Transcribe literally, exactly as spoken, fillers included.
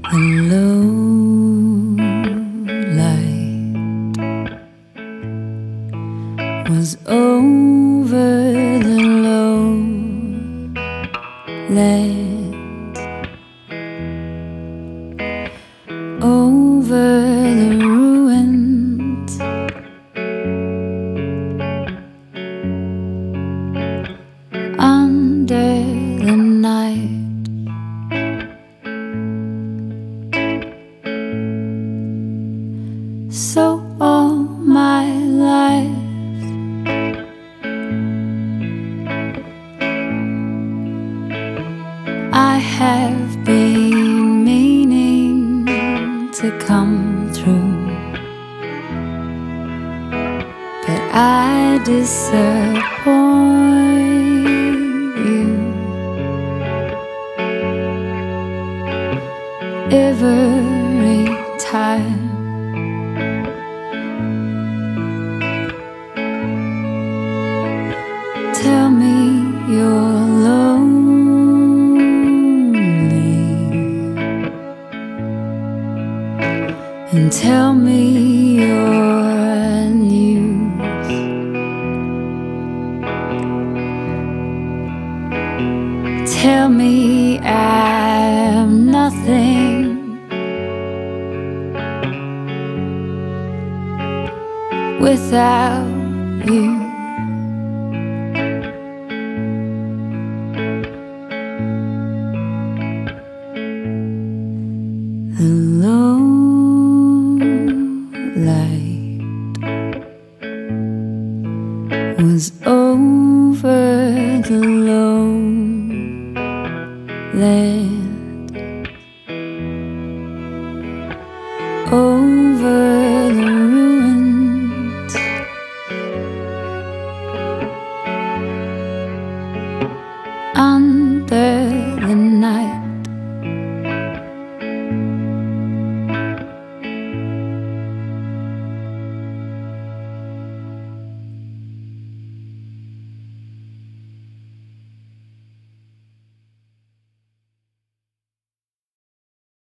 The low light was over the lowlands, over the ruins, under the night. So all my life I have been meaning to come through, but I disappoint you every time. Tell me you're lonely, and tell me your news. Tell me I'm nothing without you. The low light was over the lowlands.